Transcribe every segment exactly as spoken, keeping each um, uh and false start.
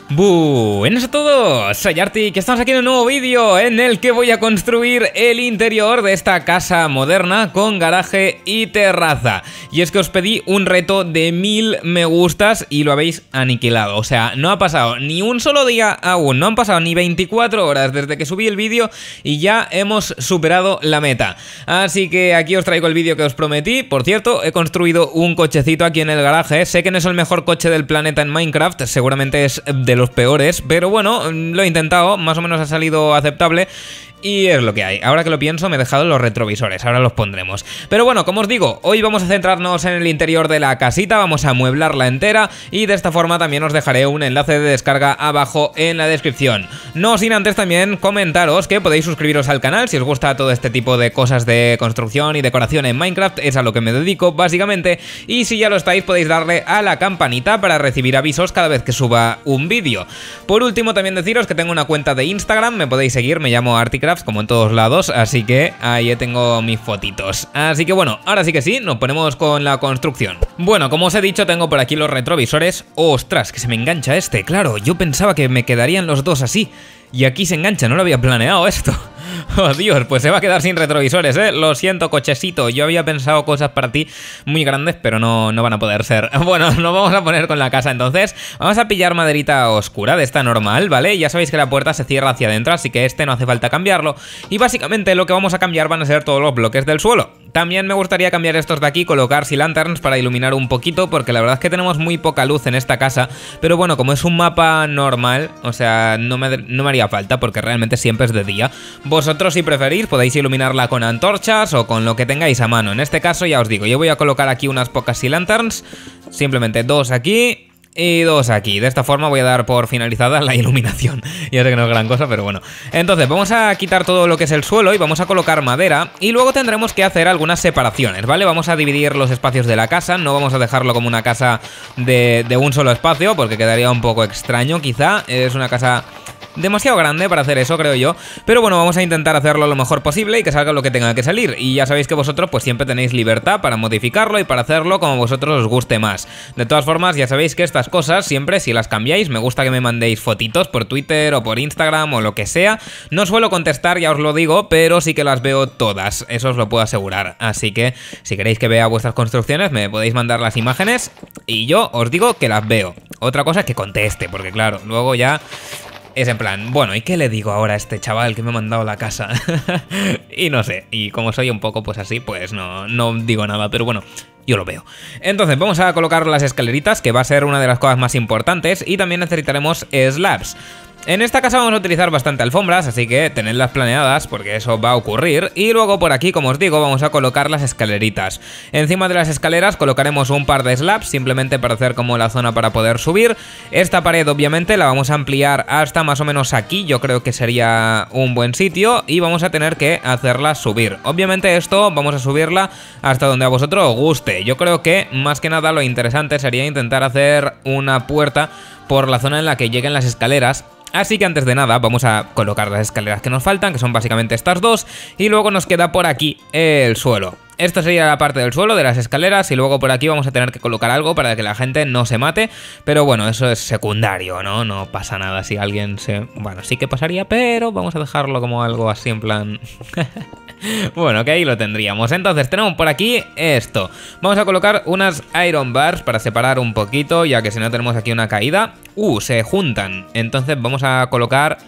Buenas a todos, soy Arti, que estamos aquí en un nuevo vídeo en el que voy a construir el interior de esta casa moderna con garaje y terraza. Y es que os pedí un reto de mil me gustas y lo habéis aniquilado. O sea, no ha pasado ni un solo día aún, no han pasado ni veinticuatro horas desde que subí el vídeo y ya hemos superado la meta. Así que aquí os traigo el vídeo que os prometí. Por cierto, he construido un cochecito aquí en el garaje. Sé que no es el mejor coche del planeta en Minecraft, seguramente es de los peores, pero bueno, lo he intentado, más o menos ha salido aceptable. Y es lo que hay. Ahora que lo pienso, me he dejado los retrovisores, ahora los pondremos. Pero bueno, como os digo, hoy vamos a centrarnos en el interior de la casita, vamos a amueblarla entera y de esta forma también os dejaré un enlace de descarga abajo en la descripción. No sin antes también comentaros que podéis suscribiros al canal si os gusta todo este tipo de cosas de construcción y decoración en Minecraft, es a lo que me dedico básicamente. Y si ya lo estáis, podéis darle a la campanita para recibir avisos cada vez que suba un vídeo. Por último, también deciros que tengo una cuenta de Instagram, me podéis seguir, me llamo Articraft, como en todos lados, así que ahí tengo mis fotitos. Así que bueno, ahora sí que sí, nos ponemos con la construcción. Bueno, como os he dicho, tengo por aquí los retrovisores. ¡Ostras, que se me engancha este! Claro, yo pensaba que me quedarían los dos así y aquí se engancha, no lo había planeado esto. Oh Dios, pues se va a quedar sin retrovisores, ¿eh? Lo siento, cochecito, yo había pensado cosas para ti muy grandes, pero no, no van a poder ser. Bueno, nos vamos a poner con la casa entonces. Vamos a pillar maderita oscura de esta normal, ¿vale? Ya sabéis que la puerta se cierra hacia adentro, así que este no hace falta cambiarlo. Y básicamente lo que vamos a cambiar van a ser todos los bloques del suelo. También me gustaría cambiar estos de aquí, colocar sea lanterns para iluminar un poquito, porque la verdad es que tenemos muy poca luz en esta casa. Pero bueno, como es un mapa normal, o sea, no me, no me haría falta, porque realmente siempre es de día. Vosotros, si preferís, podéis iluminarla con antorchas o con lo que tengáis a mano. En este caso, ya os digo, yo voy a colocar aquí unas pocas sea lanterns, simplemente dos aquí y dos aquí. De esta forma voy a dar por finalizada la iluminación. Ya sé que no es gran cosa, pero bueno. Entonces vamos a quitar todo lo que es el suelo y vamos a colocar madera. Y luego tendremos que hacer algunas separaciones, ¿vale? Vamos a dividir los espacios de la casa. No vamos a dejarlo como una casa de, de un solo espacio, porque quedaría un poco extraño quizá. Es una casa demasiado grande para hacer eso, creo yo. Pero bueno, vamos a intentar hacerlo lo mejor posible y que salga lo que tenga que salir. Y ya sabéis que vosotros pues siempre tenéis libertad para modificarlo y para hacerlo como vosotros os guste más. De todas formas, ya sabéis que estas cosas siempre, si las cambiáis, me gusta que me mandéis fotitos por Twitter o por Instagram o lo que sea. No suelo contestar, ya os lo digo, pero sí que las veo todas, eso os lo puedo asegurar. Así que si queréis que vea vuestras construcciones, me podéis mandar las imágenes y yo os digo que las veo. Otra cosa es que conteste, porque claro, luego ya es en plan, bueno, ¿y qué le digo ahora a este chaval que me ha mandado la casa? Y no sé, y como soy un poco pues así, pues no, no digo nada, pero bueno, yo lo veo. Entonces vamos a colocar las escaleritas, que va a ser una de las cosas más importantes, y también necesitaremos slabs. En esta casa vamos a utilizar bastante alfombras, así que tenedlas planeadas porque eso va a ocurrir. Y luego por aquí, como os digo, vamos a colocar las escaleritas. Encima de las escaleras colocaremos un par de slabs, simplemente para hacer como la zona para poder subir. Esta pared obviamente la vamos a ampliar hasta más o menos aquí, yo creo que sería un buen sitio. Y vamos a tener que hacerla subir. Obviamente esto vamos a subirla hasta donde a vosotros os guste. Yo creo que más que nada lo interesante sería intentar hacer una puerta por la zona en la que lleguen las escaleras. Así que antes de nada vamos a colocar las escaleras que nos faltan, que son básicamente estas dos, y luego nos queda por aquí el suelo. Esto sería la parte del suelo de las escaleras y luego por aquí vamos a tener que colocar algo para que la gente no se mate, pero bueno, eso es secundario, ¿no? No pasa nada si alguien se... Bueno, sí que pasaría, pero vamos a dejarlo como algo así en plan... Bueno, que ahí lo tendríamos. Entonces tenemos por aquí esto. Vamos a colocar unas iron bars para separar un poquito, ya que si no tenemos aquí una caída. Uh, se juntan. Entonces vamos a colocar...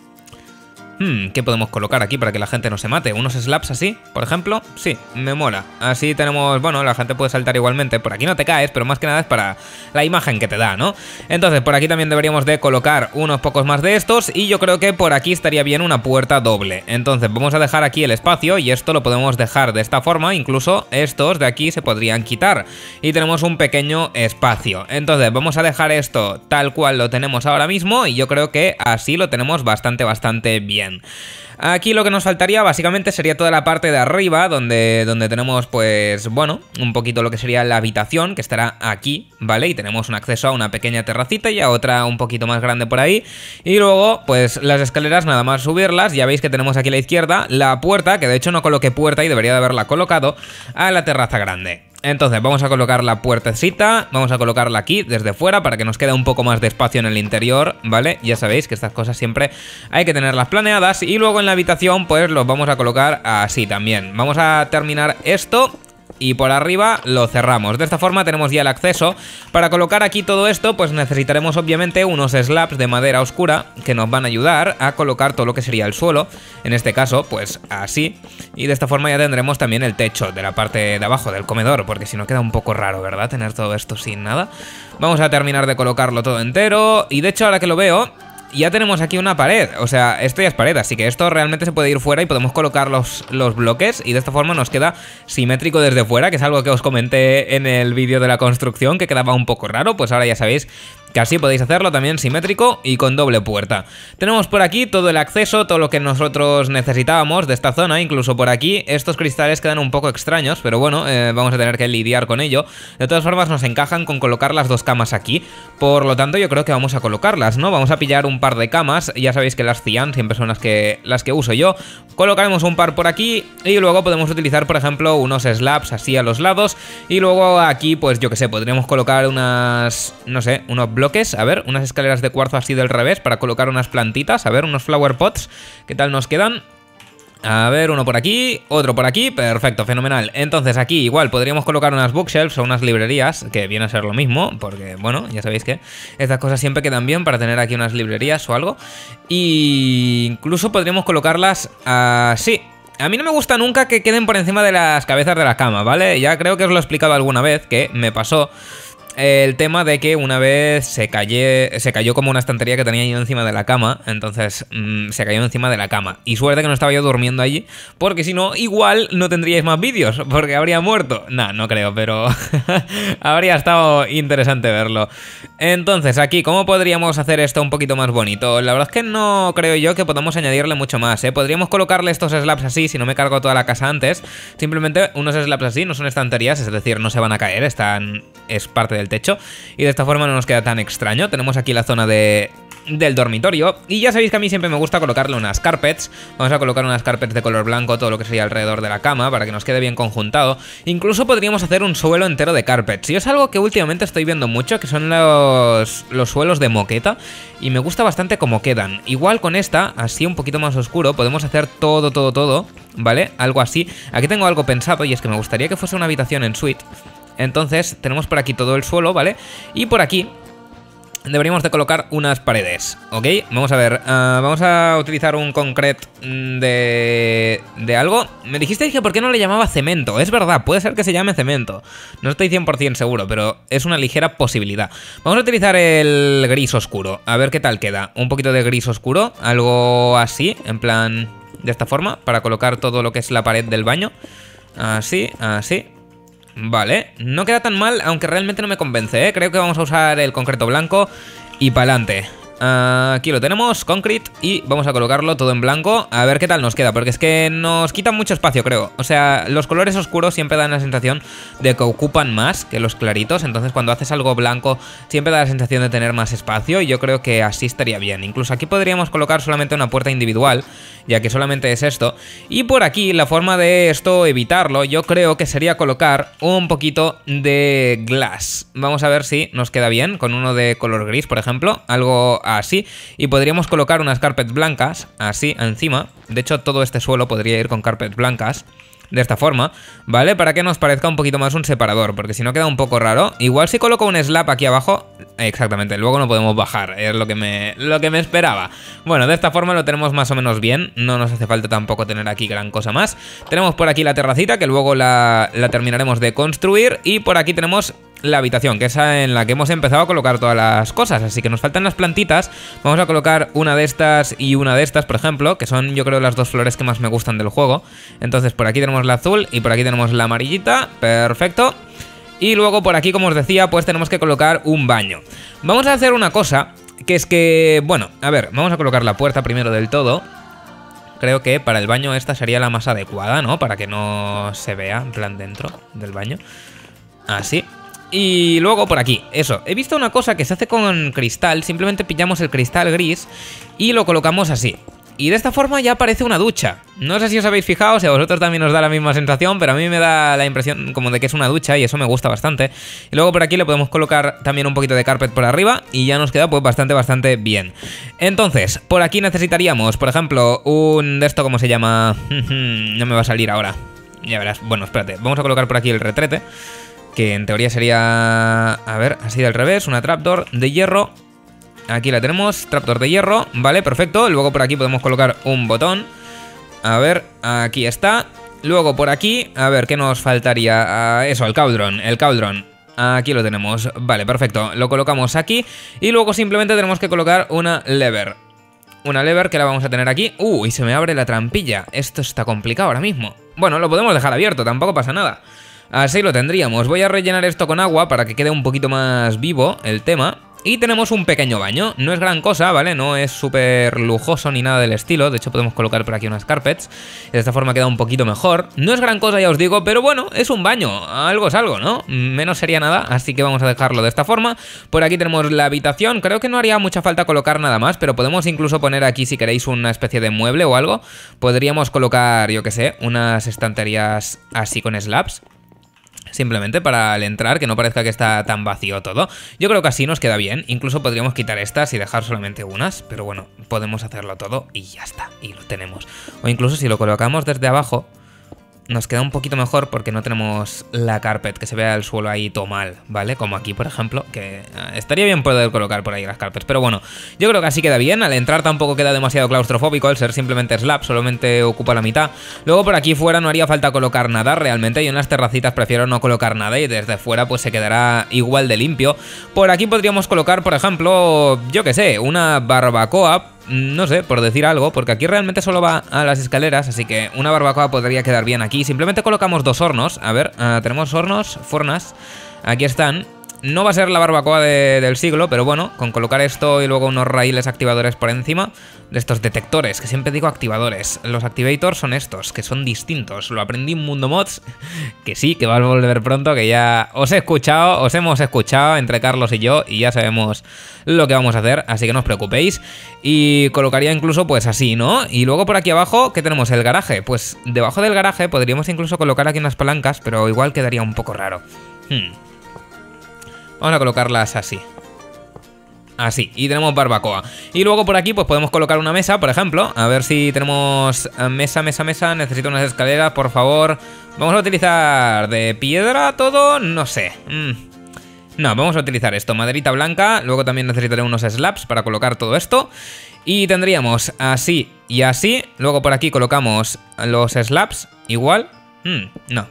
Hmm, ¿qué podemos colocar aquí para que la gente no se mate? ¿Unos slabs así, por ejemplo? Sí, me mola. Así tenemos, bueno, la gente puede saltar igualmente. Por aquí no te caes, pero más que nada es para la imagen que te da, ¿no? Entonces, por aquí también deberíamos de colocar unos pocos más de estos. Y yo creo que por aquí estaría bien una puerta doble. Entonces, vamos a dejar aquí el espacio y esto lo podemos dejar de esta forma. Incluso estos de aquí se podrían quitar. Y tenemos un pequeño espacio. Entonces, vamos a dejar esto tal cual lo tenemos ahora mismo. Y yo creo que así lo tenemos bastante, bastante bien. Aquí lo que nos faltaría básicamente sería toda la parte de arriba donde, donde tenemos pues bueno, un poquito lo que sería la habitación, que estará aquí, ¿vale? Y tenemos un acceso a una pequeña terracita y a otra un poquito más grande por ahí. Y luego pues las escaleras nada más subirlas, ya veis que tenemos aquí a la izquierda la puerta, que de hecho no coloqué puerta y debería de haberla colocado, a la terraza grande. Entonces vamos a colocar la puertecita, vamos a colocarla aquí desde fuera para que nos quede un poco más de espacio en el interior, ¿vale? Ya sabéis que estas cosas siempre hay que tenerlas planeadas. Y luego en la habitación pues los vamos a colocar así también. Vamos a terminar esto y por arriba lo cerramos. De esta forma tenemos ya el acceso. Para colocar aquí todo esto pues necesitaremos obviamente unos slabs de madera oscura que nos van a ayudar a colocar todo lo que sería el suelo. En este caso pues así. Y de esta forma ya tendremos también el techo de la parte de abajo del comedor, porque si no queda un poco raro, ¿verdad? Tener todo esto sin nada. Vamos a terminar de colocarlo todo entero. Y de hecho ahora que lo veo, ya tenemos aquí una pared, o sea, esto ya es pared, así que esto realmente se puede ir fuera y podemos colocar los, los bloques y de esta forma nos queda simétrico desde fuera, que es algo que os comenté en el vídeo de la construcción, que quedaba un poco raro. Pues ahora ya sabéis que así podéis hacerlo también simétrico y con doble puerta. Tenemos por aquí todo el acceso, todo lo que nosotros necesitábamos de esta zona, incluso por aquí. Estos cristales quedan un poco extraños, pero bueno, eh, vamos a tener que lidiar con ello. De todas formas nos encajan con colocar las dos camas aquí, por lo tanto yo creo que vamos a colocarlas, ¿no? Vamos a pillar un par de camas, ya sabéis que las Cian siempre son las que, las que uso yo. Colocaremos un par por aquí y luego podemos utilizar, por ejemplo, unos slabs así a los lados. Y luego aquí, pues yo que sé, podríamos colocar unas, no sé, unos bloques bloques, a ver, unas escaleras de cuarzo así del revés para colocar unas plantitas, a ver, unos flower pots, ¿qué tal nos quedan? A ver, uno por aquí, otro por aquí, perfecto, fenomenal. Entonces aquí igual podríamos colocar unas bookshelves o unas librerías, que viene a ser lo mismo, porque bueno, ya sabéis que estas cosas siempre quedan bien para tener aquí unas librerías o algo. Y incluso podríamos colocarlas así. A mí no me gusta nunca que queden por encima de las cabezas de la cama, ¿vale? Ya creo que os lo he explicado alguna vez, que me pasó el tema de que una vez se, cayé, se cayó como una estantería que tenía yo encima de la cama. Entonces mmm, se cayó encima de la cama. Y suerte que no estaba yo durmiendo allí, porque si no, igual no tendríais más vídeos, porque habría muerto. Nah, no creo, pero habría estado interesante verlo. Entonces aquí, ¿cómo podríamos hacer esto un poquito más bonito? La verdad es que no creo yo que podamos añadirle mucho más, ¿eh? Podríamos colocarle estos slabs así, si no me cargo toda la casa antes. Simplemente unos slabs así, no son estanterías, es decir, no se van a caer, están... es parte del techo y de esta forma no nos queda tan extraño. Tenemos aquí la zona de... del dormitorio y ya sabéis que a mí siempre me gusta colocarle unas carpets. Vamos a colocar unas carpets de color blanco, todo lo que sería alrededor de la cama, para que nos quede bien conjuntado. Incluso podríamos hacer un suelo entero de carpets, y es algo que últimamente estoy viendo mucho, que son los, los suelos de moqueta, y me gusta bastante cómo quedan. Igual con esta, así un poquito más oscuro, podemos hacer todo, todo, todo, ¿vale? Algo así. Aquí tengo algo pensado, y es que me gustaría que fuese una habitación en suite. Entonces tenemos por aquí todo el suelo, ¿vale? Y por aquí deberíamos de colocar unas paredes, ¿ok? Vamos a ver, uh, vamos a utilizar un concrete de... de algo. Me dijisteis que por qué no le llamaba cemento. Es verdad, puede ser que se llame cemento. No estoy cien por cien seguro, pero es una ligera posibilidad. Vamos a utilizar el gris oscuro, a ver qué tal queda. Un poquito de gris oscuro, algo así, en plan de esta forma, para colocar todo lo que es la pared del baño. Así, así. Vale, no queda tan mal, aunque realmente no me convence, ¿eh? Creo que vamos a usar el concreto blanco y pa'lante. Uh, aquí lo tenemos, concrete, y vamos a colocarlo todo en blanco. A ver qué tal nos queda, porque es que nos quita mucho espacio, creo. O sea, los colores oscuros siempre dan la sensación de que ocupan más que los claritos. Entonces cuando haces algo blanco siempre da la sensación de tener más espacio, y yo creo que así estaría bien. Incluso aquí podríamos colocar solamente una puerta individual, ya que solamente es esto. Y por aquí la forma de esto evitarlo, yo creo que sería colocar un poquito de glass. Vamos a ver si nos queda bien con uno de color gris, por ejemplo, algo así. Y podríamos colocar unas carpets blancas así encima. De hecho, todo este suelo podría ir con carpets blancas de esta forma, ¿vale? Para que nos parezca un poquito más un separador, porque si no queda un poco raro. Igual si coloco un slab aquí abajo, exactamente, luego no podemos bajar, es lo que me, lo que me esperaba. Bueno, de esta forma lo tenemos más o menos bien, no nos hace falta tampoco tener aquí gran cosa más. Tenemos por aquí la terracita, que luego la, la terminaremos de construir, y por aquí tenemos la habitación, que es en la que hemos empezado a colocar todas las cosas. Así que nos faltan las plantitas. Vamos a colocar una de estas y una de estas, por ejemplo, que son, yo creo, las dos flores que más me gustan del juego. Entonces por aquí tenemos la azul y por aquí tenemos la amarillita. Perfecto. Y luego por aquí, como os decía, pues tenemos que colocar un baño. Vamos a hacer una cosa, que es que, bueno, a ver, vamos a colocar la puerta primero del todo. Creo que para el baño esta sería la más adecuada, ¿no? Para que no se vea, en plan, dentro del baño. Así. Y luego por aquí, eso, he visto una cosa que se hace con cristal. Simplemente pillamos el cristal gris y lo colocamos así. Y de esta forma ya aparece una ducha. No sé si os habéis fijado, si a vosotros también os da la misma sensación, pero a mí me da la impresión como de que es una ducha y eso me gusta bastante. Y luego por aquí le podemos colocar también un poquito de carpet por arriba y ya nos queda pues bastante, bastante bien. Entonces, por aquí necesitaríamos, por ejemplo, un de esto, ¿cómo se llama? No me va a salir ahora. Ya verás. Bueno, espérate, vamos a colocar por aquí el retrete, que en teoría sería, a ver, así del revés, una trapdoor de hierro. Aquí la tenemos, trapdoor de hierro, vale, perfecto. Luego por aquí podemos colocar un botón. A ver, aquí está. Luego por aquí, a ver, ¿qué nos faltaría? Uh, eso, el cauldron, el cauldron. Aquí lo tenemos, vale, perfecto. Lo colocamos aquí y luego simplemente tenemos que colocar una lever. Una lever que la vamos a tener aquí. Uh, y se me abre la trampilla. Esto está complicado ahora mismo. Bueno, lo podemos dejar abierto, tampoco pasa nada. Así lo tendríamos. Voy a rellenar esto con agua para que quede un poquito más vivo el tema. Y tenemos un pequeño baño, no es gran cosa, ¿vale? No es súper lujoso ni nada del estilo. De hecho podemos colocar por aquí unas carpets. De esta forma queda un poquito mejor. No es gran cosa, ya os digo, pero bueno, es un baño. Algo es algo, ¿no? Menos sería nada, así que vamos a dejarlo de esta forma. Por aquí tenemos la habitación. Creo que no haría mucha falta colocar nada más, pero podemos incluso poner aquí, si queréis, una especie de mueble o algo. Podríamos colocar, yo qué sé, unas estanterías así con slabs. Simplemente para al entrar, que no parezca que está tan vacío todo. Yo creo que así nos queda bien. Incluso podríamos quitar estas y dejar solamente unas. Pero bueno, podemos hacerlo todo y ya está. Y lo tenemos. O incluso si lo colocamos desde abajo, nos queda un poquito mejor porque no tenemos la carpet, que se vea el suelo ahí todo mal, ¿vale? Como aquí, por ejemplo, que estaría bien poder colocar por ahí las carpets. Pero bueno, yo creo que así queda bien. Al entrar tampoco queda demasiado claustrofóbico, al ser simplemente slab, solamente ocupa la mitad. Luego por aquí fuera no haría falta colocar nada realmente. Yo en las terracitas prefiero no colocar nada y desde fuera pues se quedará igual de limpio. Por aquí podríamos colocar, por ejemplo, yo qué sé, una barbacoa. No sé, por decir algo, porque aquí realmente solo va a las escaleras, así que una barbacoa podría quedar bien aquí. Simplemente colocamos dos hornos. A ver, uh, tenemos hornos, fornas. Aquí están. No va a ser la barbacoa de, del siglo, pero bueno, con colocar esto y luego unos raíles activadores por encima de estos detectores, que siempre digo activadores. Los activators son estos, que son distintos. Lo aprendí en Mundo Mods, que sí, que va a volver pronto, que ya os he escuchado, os hemos escuchado entre Carlos y yo y ya sabemos lo que vamos a hacer, así que no os preocupéis. Y colocaría incluso pues así, ¿no? Y luego por aquí abajo, ¿qué tenemos? El garaje. Pues debajo del garaje podríamos incluso colocar aquí unas palancas, pero igual quedaría un poco raro. Hmm. Vamos a colocarlas así. Así, y tenemos barbacoa. Y luego por aquí pues podemos colocar una mesa, por ejemplo. A ver si tenemos mesa, mesa, mesa. Necesito unas escaleras, por favor. Vamos a utilizar de piedra todo, no sé. Mm. No, vamos a utilizar esto, maderita blanca. Luego también necesitaré unos slabs para colocar todo esto. Y tendríamos así y así. Luego por aquí colocamos los slabs, igual. Mm, no.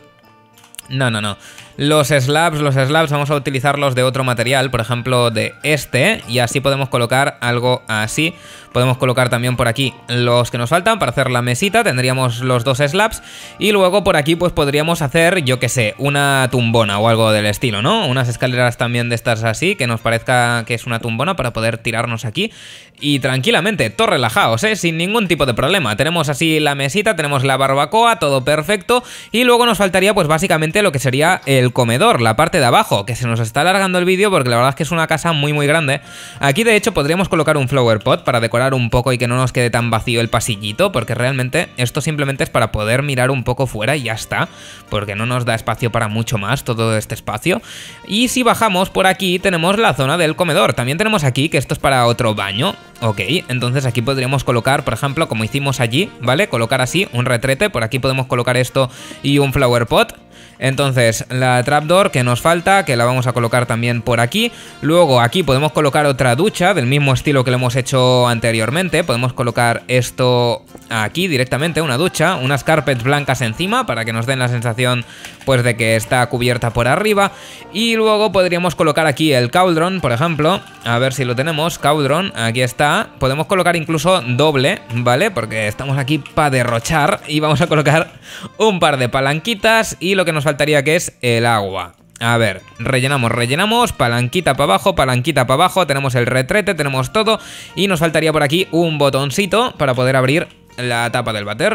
No, no, no. Los slabs, los slabs vamos a utilizarlos de otro material, por ejemplo de este, y así podemos colocar algo así. Podemos colocar también por aquí los que nos faltan para hacer la mesita, tendríamos los dos slabs. Y luego por aquí pues podríamos hacer, yo que sé, una tumbona o algo del estilo, ¿no? Unas escaleras también de estas así, que nos parezca que es una tumbona para poder tirarnos aquí. Y tranquilamente, todos relajados, ¿eh? Sin ningún tipo de problema. Tenemos así la mesita, tenemos la barbacoa, todo perfecto. Y luego nos faltaría pues básicamente lo que sería el comedor, la parte de abajo, que se nos está alargando el vídeo porque la verdad es que es una casa muy muy grande. Aquí de hecho podríamos colocar un flower pot para decorar un poco y que no nos quede tan vacío el pasillito, porque realmente esto simplemente es para poder mirar un poco fuera y ya está, porque no nos da espacio para mucho más todo este espacio. Y si bajamos por aquí tenemos la zona del comedor, también tenemos aquí que esto es para otro baño. Ok, entonces aquí podríamos colocar, por ejemplo, como hicimos allí, ¿vale? Colocar así un retrete, por aquí podemos colocar esto y un flower pot. Entonces, la trapdoor que nos falta, que la vamos a colocar también por aquí. Luego aquí podemos colocar otra ducha del mismo estilo que lo hemos hecho anteriormente. Podemos colocar esto aquí directamente, una ducha, unas carpets blancas encima para que nos den la sensación pues de que está cubierta por arriba. Y luego podríamos colocar aquí el cauldron, por ejemplo. A ver si lo tenemos, cauldron, aquí está. Podemos colocar incluso doble, ¿vale? Porque estamos aquí para derrochar y vamos a colocar un par de palanquitas y lo que nos faltaría que es el agua. A ver, rellenamos, rellenamos, palanquita para abajo, palanquita para abajo, tenemos el retrete, tenemos todo y nos faltaría por aquí un botoncito para poder abrir la tapa del váter.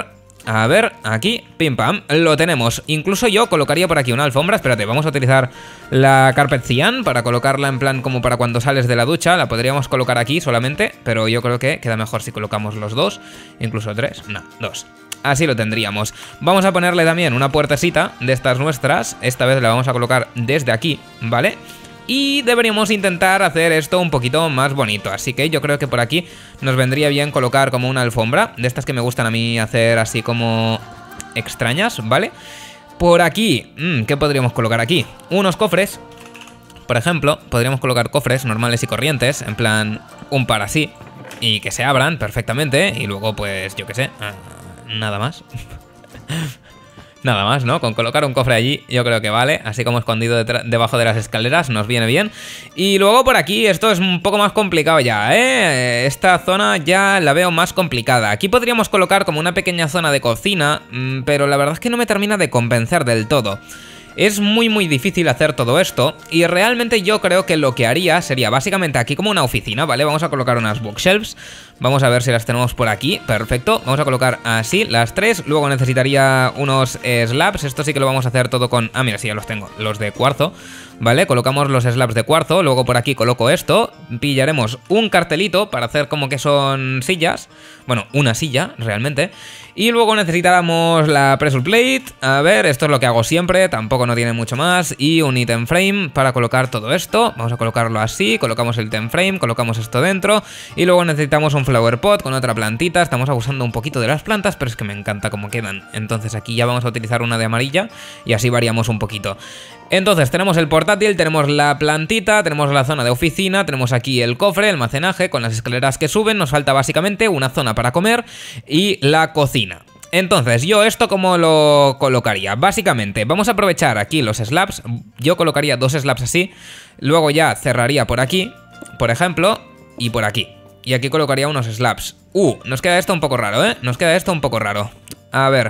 A ver, aquí, pim pam, lo tenemos. Incluso yo colocaría por aquí una alfombra. Espérate, vamos a utilizar la Carpet Cyan para colocarla en plan como para cuando sales de la ducha. La podríamos colocar aquí solamente, pero yo creo que queda mejor si colocamos los dos. Incluso tres, no, dos. Así lo tendríamos. Vamos a ponerle también una puertecita de estas nuestras. Esta vez la vamos a colocar desde aquí, ¿vale? Y deberíamos intentar hacer esto un poquito más bonito. Así que yo creo que por aquí nos vendría bien colocar como una alfombra. De estas que me gustan a mí hacer así como extrañas, ¿vale? Por aquí, mmm, ¿qué podríamos colocar aquí? Unos cofres. Por ejemplo, podríamos colocar cofres normales y corrientes. En plan, un par así. Y que se abran perfectamente. Y luego pues, yo qué sé, uh, nada más. Nada más, ¿no? Con colocar un cofre allí yo creo que vale. Así como escondido debajo de las escaleras nos viene bien. Y luego por aquí esto es un poco más complicado ya, ¿eh? Esta zona ya la veo más complicada. Aquí podríamos colocar como una pequeña zona de cocina, pero la verdad es que no me termina de convencer del todo. Es muy muy difícil hacer todo esto y realmente yo creo que lo que haría sería básicamente aquí como una oficina, ¿vale? Vamos a colocar unas bookshelves, vamos a ver si las tenemos por aquí, perfecto. Vamos a colocar así las tres, luego necesitaría unos slabs, esto sí que lo vamos a hacer todo con... Ah, mira, sí, ya los tengo, los de cuarzo, ¿vale? Colocamos los slabs de cuarzo, luego por aquí coloco esto, pillaremos un cartelito para hacer como que son sillas, bueno, una silla realmente. Y luego necesitáramos la pressure plate, a ver, esto es lo que hago siempre, tampoco no tiene mucho más. Y un item frame para colocar todo esto, vamos a colocarlo así, colocamos el item frame, colocamos esto dentro. Y luego necesitamos un flower pot con otra plantita, estamos abusando un poquito de las plantas, pero es que me encanta cómo quedan. Entonces aquí ya vamos a utilizar una de amarilla y así variamos un poquito. Entonces tenemos el portátil, tenemos la plantita, tenemos la zona de oficina, tenemos aquí el cofre, el almacenaje con las escaleras que suben, nos falta básicamente una zona para comer y la cocina. Entonces, yo esto como lo colocaría, básicamente, vamos a aprovechar aquí los slabs, yo colocaría dos slabs así, luego ya cerraría por aquí, por ejemplo, y por aquí. Y aquí colocaría unos slabs. Uh, nos queda esto un poco raro, ¿eh? Nos queda esto un poco raro. A ver...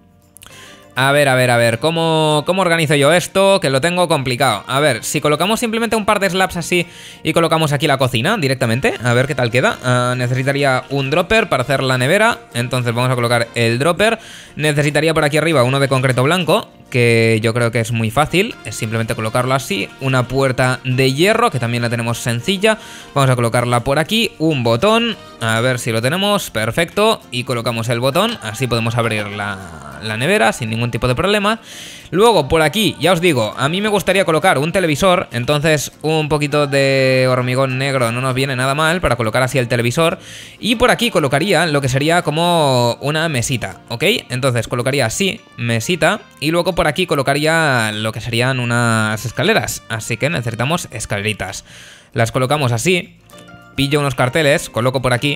A ver, a ver, a ver, ¿cómo, ¿cómo organizo yo esto? Que lo tengo complicado. A ver, si colocamos simplemente un par de slabs así y colocamos aquí la cocina directamente, a ver qué tal queda. Uh, necesitaría un dropper para hacer la nevera, entonces vamos a colocar el dropper. Necesitaría por aquí arriba uno de concreto blanco, que yo creo que es muy fácil, es simplemente colocarlo así. Una puerta de hierro, que también la tenemos sencilla, vamos a colocarla por aquí. Un botón, a ver si lo tenemos, perfecto. Y colocamos el botón, así podemos abrir la, la nevera sin ningún tipo de problema. Luego por aquí, ya os digo, a mí me gustaría colocar un televisor, entonces un poquito de hormigón negro no nos viene nada mal para colocar así el televisor. Y por aquí colocaría lo que sería como una mesita, ¿ok? Entonces colocaría así, mesita, y luego por aquí colocaría lo que serían unas escaleras, así que necesitamos escaleritas. Las colocamos así, pillo unos carteles, coloco por aquí,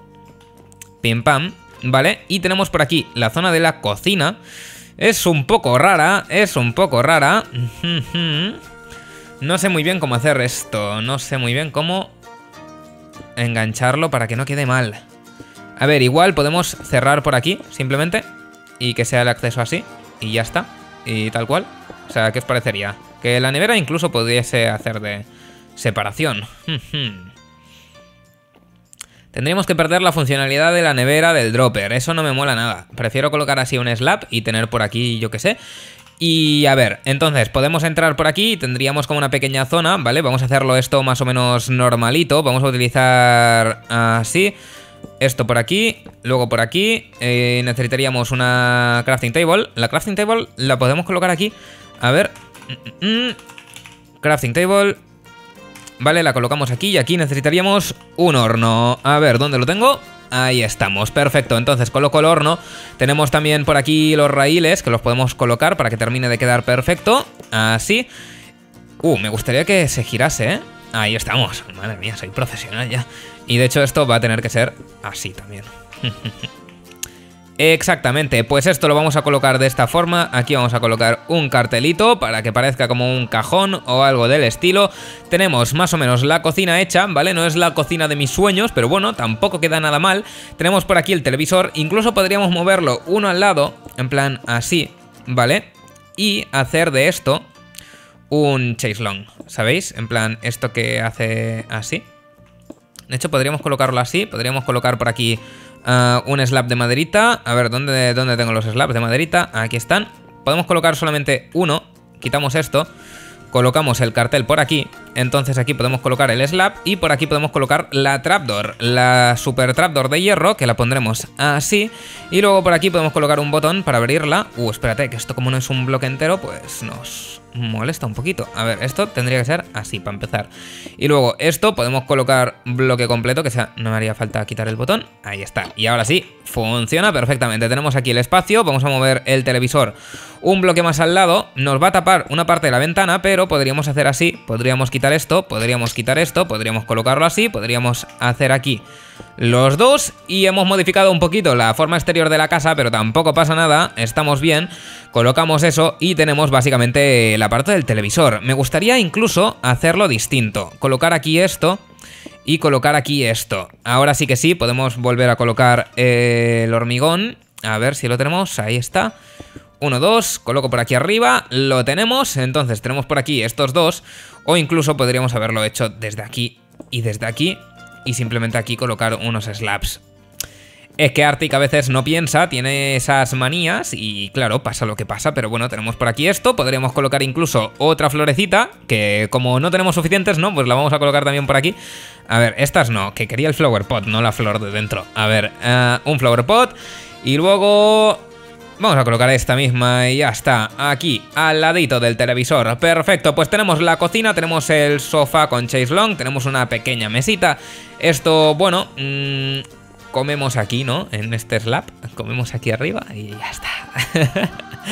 pim pam, ¿vale? Y tenemos por aquí la zona de la cocina. Es un poco rara, es un poco rara. No sé muy bien cómo hacer esto, no sé muy bien cómo engancharlo para que no quede mal. A ver, igual podemos cerrar por aquí, simplemente, y que sea el acceso así, y ya está, y tal cual. O sea, ¿qué os parecería? Que la nevera incluso pudiese hacer de separación. Tendríamos que perder la funcionalidad de la nevera del dropper, eso no me mola nada. Prefiero colocar así un slab y tener por aquí, yo qué sé. Y a ver, entonces podemos entrar por aquí y tendríamos como una pequeña zona, ¿vale? Vamos a hacerlo esto más o menos normalito, vamos a utilizar así. Esto por aquí, luego por aquí, eh, necesitaríamos una crafting table. La crafting table la podemos colocar aquí. A ver, mm, mm, crafting table. Vale, la colocamos aquí y aquí necesitaríamos un horno. A ver, ¿dónde lo tengo? Ahí estamos, perfecto, entonces coloco el horno. Tenemos también por aquí los raíles que los podemos colocar para que termine de quedar perfecto. Así. Uh, me gustaría que se girase, ¿eh? Ahí estamos, madre mía, soy profesional ya. Y de hecho esto va a tener que ser así también. Exactamente, pues esto lo vamos a colocar de esta forma. Aquí vamos a colocar un cartelito para que parezca como un cajón o algo del estilo. Tenemos más o menos la cocina hecha, ¿vale? No es la cocina de mis sueños, pero bueno, tampoco queda nada mal. Tenemos por aquí el televisor, incluso podríamos moverlo uno al lado, en plan así, ¿vale? Y hacer de esto un chase long, ¿sabéis? En plan, esto que hace así. De hecho, podríamos colocarlo así. Podríamos colocar por aquí uh, un slab de maderita. A ver, ¿dónde, ¿dónde tengo los slabs de maderita? Aquí están. Podemos colocar solamente uno. Quitamos esto. Colocamos el cartel por aquí, entonces aquí podemos colocar el slab y por aquí podemos colocar la trapdoor, la super trapdoor de hierro, que la pondremos así. Y luego por aquí podemos colocar un botón para abrirla. Uh, espérate, que esto como no es un bloque entero, pues nos molesta un poquito. A ver, esto tendría que ser así para empezar. Y luego esto podemos colocar bloque completo, que sea, no me haría falta quitar el botón. Ahí está, y ahora sí, funciona perfectamente. Tenemos aquí el espacio, vamos a mover el televisor un bloque más al lado, nos va a tapar una parte de la ventana, pero podríamos hacer así, podríamos quitar esto, podríamos quitar esto, podríamos colocarlo así, podríamos hacer aquí los dos y hemos modificado un poquito la forma exterior de la casa, pero tampoco pasa nada, estamos bien. Colocamos eso y tenemos básicamente la parte del televisor. Me gustaría incluso hacerlo distinto, colocar aquí esto y colocar aquí esto. Ahora sí que sí, podemos volver a colocar eh, el hormigón, a ver si lo tenemos, ahí está. Uno, dos, coloco por aquí arriba, lo tenemos, entonces tenemos por aquí estos dos, o incluso podríamos haberlo hecho desde aquí y desde aquí, y simplemente aquí colocar unos slabs. Es que Arctic a veces no piensa, tiene esas manías y claro, pasa lo que pasa, pero bueno, tenemos por aquí esto, podríamos colocar incluso otra florecita, que como no tenemos suficientes, ¿no? Pues la vamos a colocar también por aquí. A ver, estas no, que quería el flower pot, no la flor de dentro. A ver, uh, un flower pot y luego... vamos a colocar esta misma y ya está, aquí, al ladito del televisor. Perfecto, pues tenemos la cocina, tenemos el sofá con chaise longue, tenemos una pequeña mesita. Esto, bueno, mmm, comemos aquí, ¿no? En este slab, comemos aquí arriba y ya está.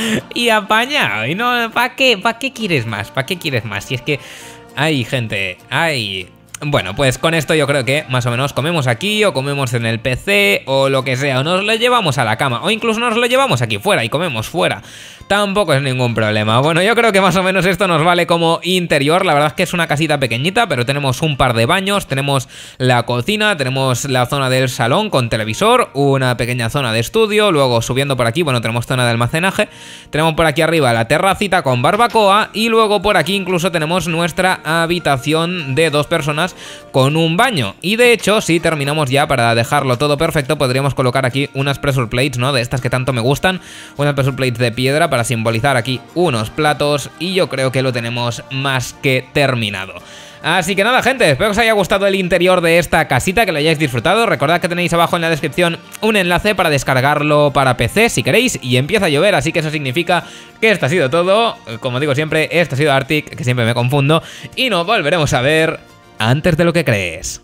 Y apañado, y no, ¿para qué? ¿Para qué quieres más? ¿Para qué quieres más? Si es que hay gente, hay... Bueno, pues con esto yo creo que más o menos comemos aquí o comemos en el P C o lo que sea, o nos lo llevamos a la cama o incluso nos lo llevamos aquí fuera y comemos fuera. Tampoco es ningún problema. Bueno, yo creo que más o menos esto nos vale como interior. La verdad es que es una casita pequeñita, pero tenemos un par de baños, tenemos la cocina, tenemos la zona del salón con televisor, una pequeña zona de estudio, luego subiendo por aquí, bueno, tenemos zona de almacenaje, tenemos por aquí arriba la terracita con barbacoa y luego por aquí incluso tenemos nuestra habitación de dos personas con un baño. Y de hecho, si terminamos ya para dejarlo todo perfecto, podríamos colocar aquí unas pressure plates, ¿no? De estas que tanto me gustan, unas pressure plates de piedra para simbolizar aquí unos platos y yo creo que lo tenemos más que terminado. Así que nada, gente, espero que os haya gustado el interior de esta casita, que lo hayáis disfrutado. Recordad que tenéis abajo en la descripción un enlace para descargarlo para P C si queréis, y empieza a llover, así que eso significa que esto ha sido todo. Como digo siempre, esto ha sido Arctic, que siempre me confundo, y nos volveremos a ver antes de lo que crees.